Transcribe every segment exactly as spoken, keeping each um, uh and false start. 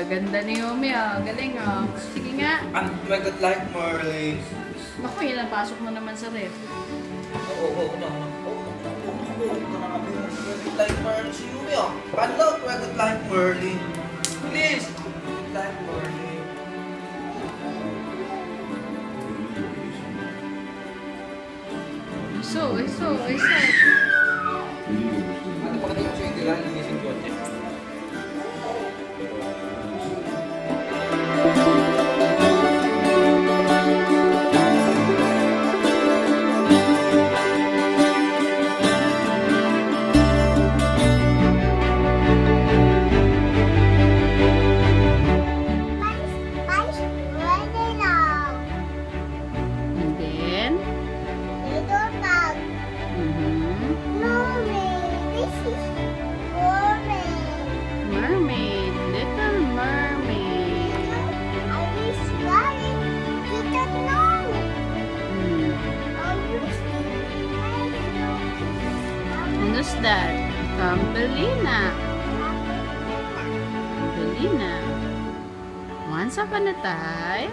Gaganda ni Eumi ah. Galing ah. Sige nga. I'm twig like Marley. Naku, yun ang pasok mo naman sa ref. Oo, oo, oo. Twig like Marley si Eumi ah. Paano daw twig like Marley? Please! Twig like Marley. So, so, so. Ano pa ka tayo sa hindi lang nagising kotse? Who's that? Thumbelina. Thumbelina. Once upon a time.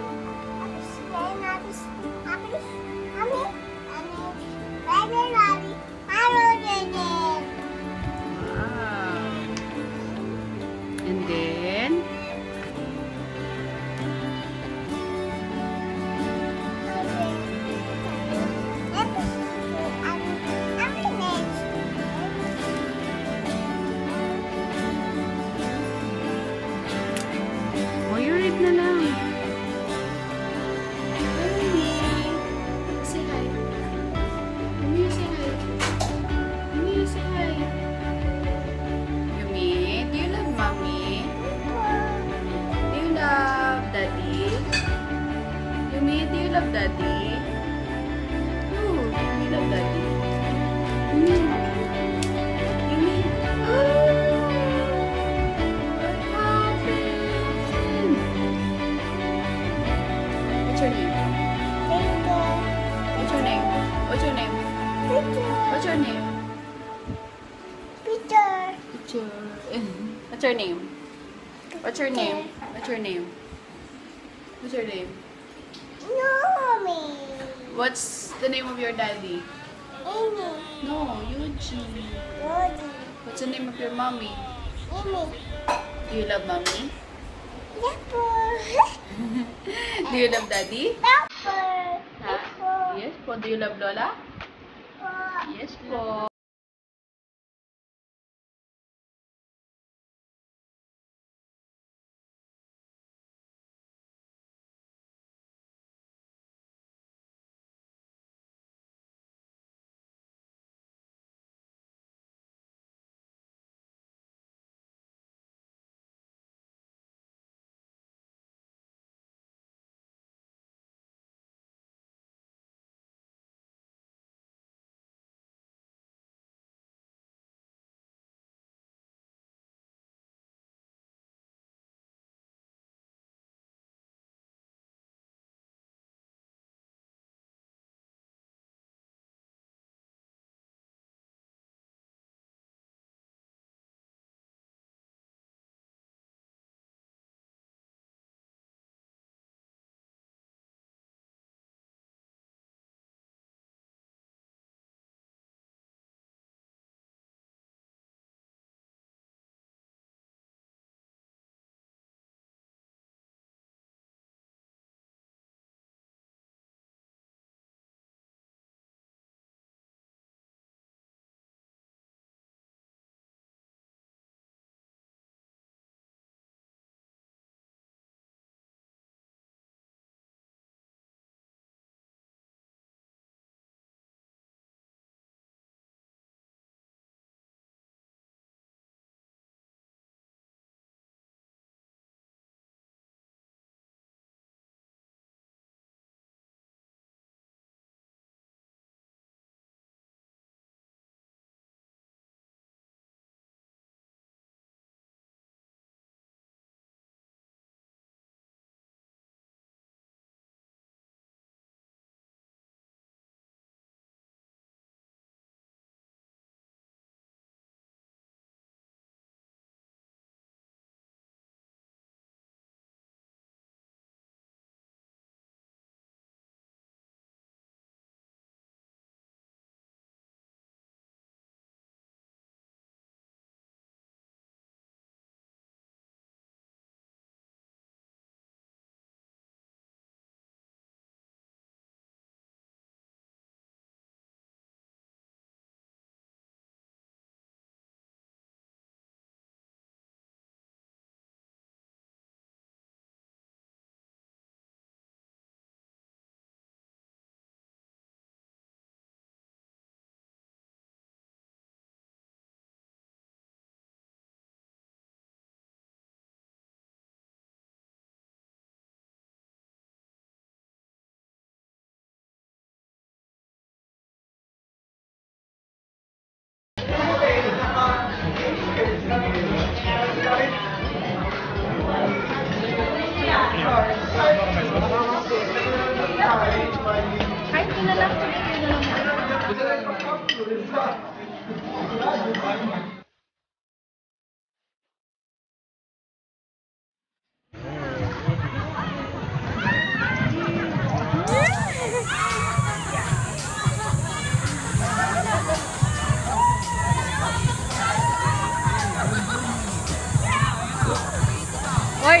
Wow. And then. Oh, you read na lang. Eumi. Say hi. Eumi, say hi. Eumi, say hi. Eumi, do you love mommy? Do you love daddy? Eumi, do you love daddy? Oh, do you love daddy? Eumi. Eumi. Oh! What's your name? What's your name? What's your name? What's your name? Peter. Picture. What's your name? What's your name? What's your name? What's your name? Eumi. What's the name of your daddy? Eumi. No, Eugene. Lodi. What's the name of your mommy? Eumi. Do you love mommy? Dapper. Do you love daddy? Dapper. Ha? Yes po. Do you love Lola? Dapper. Yes po.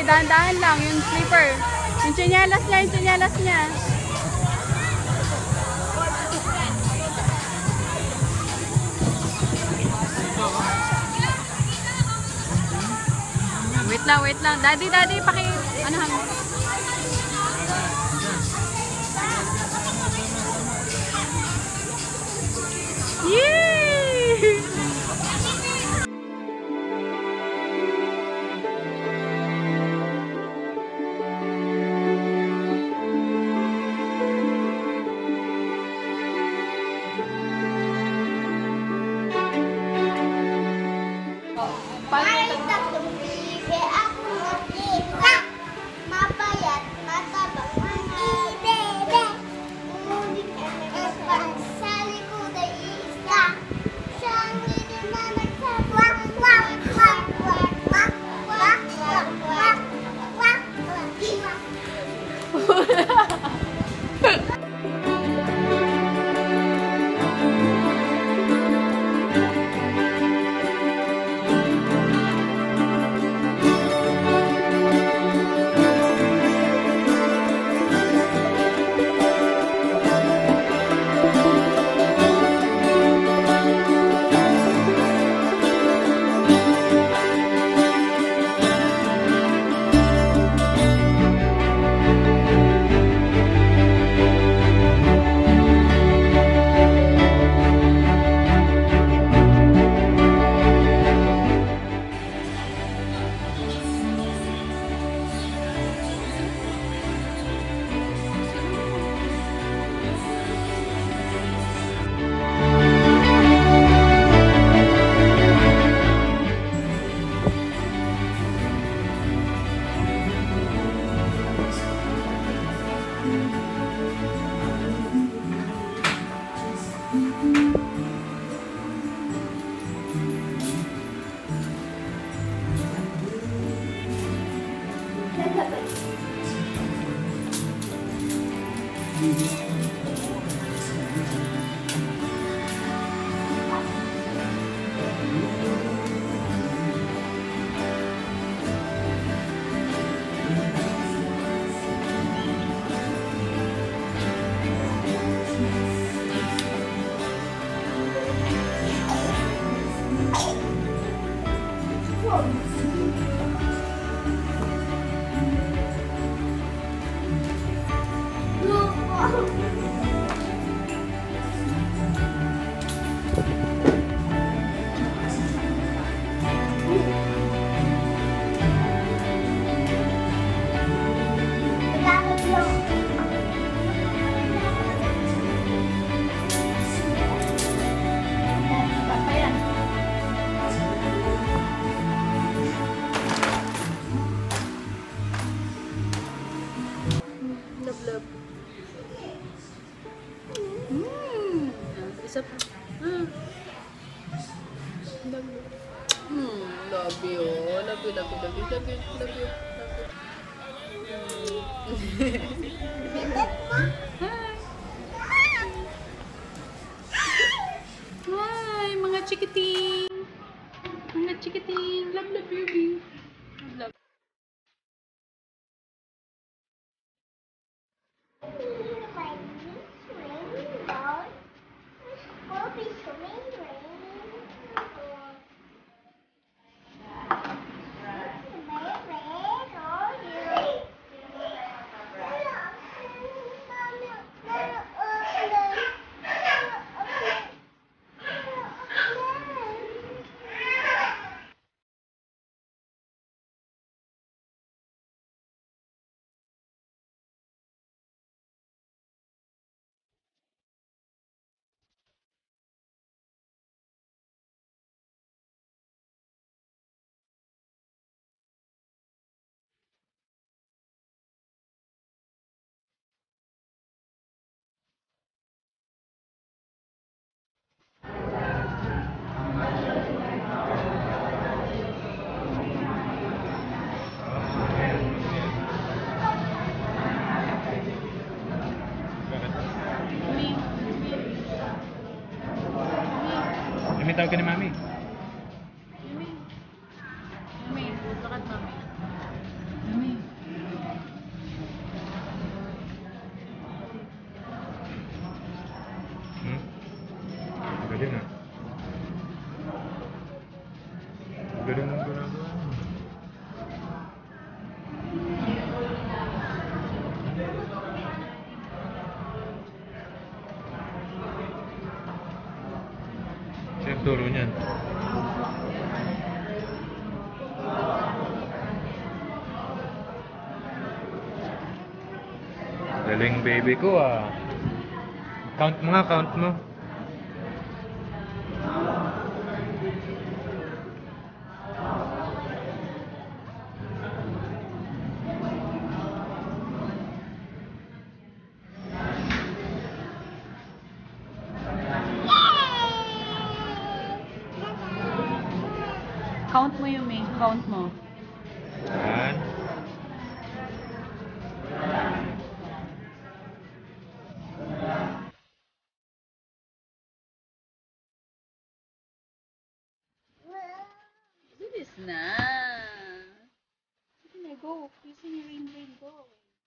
dahan-dahan lang. Yung slipper. Yung tsinelas niya, yung tsinelas niya. Wait lang, wait lang. Daddy, daddy, paki... Ano hang... Yay! Ay, tatlong bibe ako nakita. Mapayat, mataba, ibebe. Umulit ang sa likod ay isa. Siyang hindi na nagsabwak, wak, wak, wak, wak, wak, wak, wak, wak, wak. Isa pa. Hmm. Love you. Hmm, love you. Love you, love you, love you, love you, love you, love you. Hi, mga chikiting. Mga chikiting. Love, love, baby. Love, love. May tawag ka ni Mami. Eumi. Eumi, look at Mommy. magturo niyan. Galing baby ko ah. Count mo nga, count mo. Count mo, Eumi. Count mo. Yan. Bilis na. Sige na, go. Using your rain, rain, go.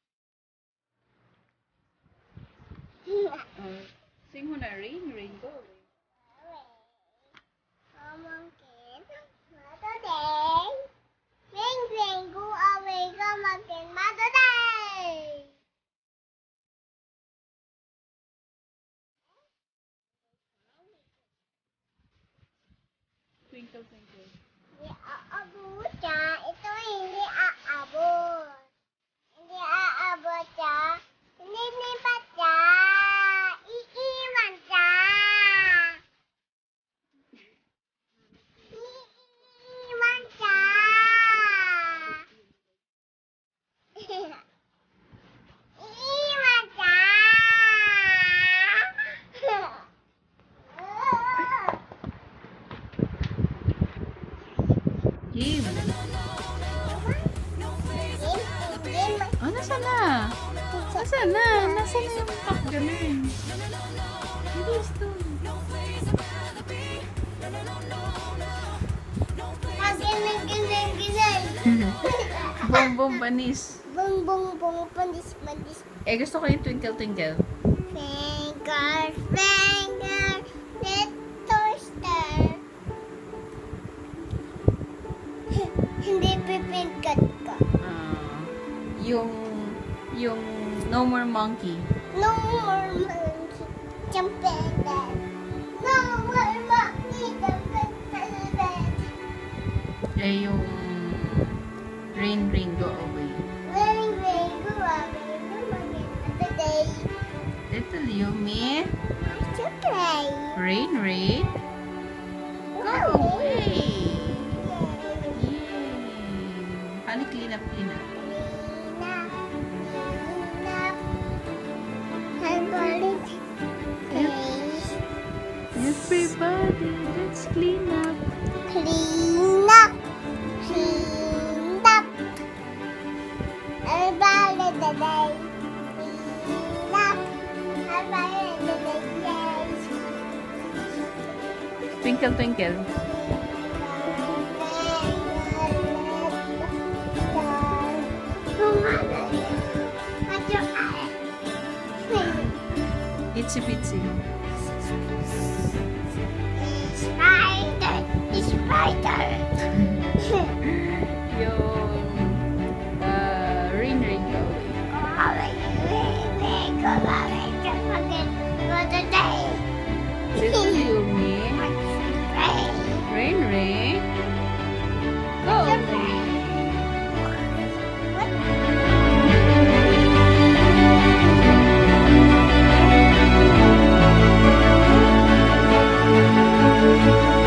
Uh, sing mo na, rain, rain, go. Monkey, today. Ring, ring, go away, come again, mother day. Twinkle, twinkle. Hindi aabot siya. Ito hindi aabot. Hindi aabot siya. Hindi lipat siya. Iiwan siya. Iiwan siya. Iiwan siya. Game. Oh, nasa na? Nasa na? Nasa na yung top ganun? Bilis to. Maginig, ginig, ginig. Bong, bong, panis. Bung, bung, bung, pandis, pandis. Eh, gusto ko yung twinkle, twinkle. Finger, finger, little star. Hindi pipinkat ka. Ah, yung, yung No More Monkey. No more monkey, jumping bed. No more monkey, jumping bed. Eh, yung Rain, Rain, Go Away. Rain, rain, go away, come again another day. Little Eumi. To play. Rain, Rain, Go Away. Yay. Paano clean up, clean up? Everybody, let's clean up. Clean up, clean up. Everybody today, clean up. Everybody today, Twinkle, twinkle. Itsy bitsy. Spider, spider. Yung uh, Rain, Rain, Go Away. Go away, go away, go away, go today. Little Eumi. Rain, Rain, Go Away. What?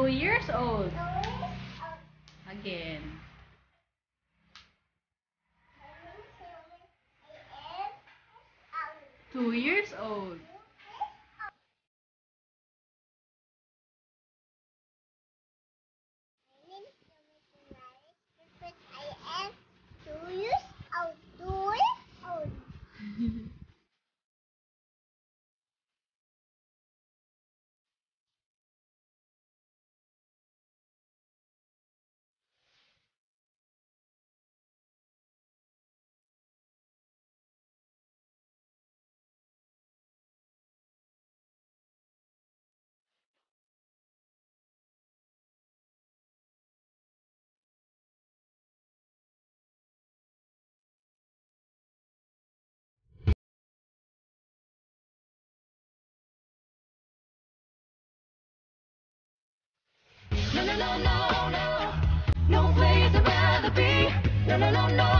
years old. Again. Two years old. I am two years old. Two years old. No, no, no, no, no, no place I'd rather be. No, no, no, no.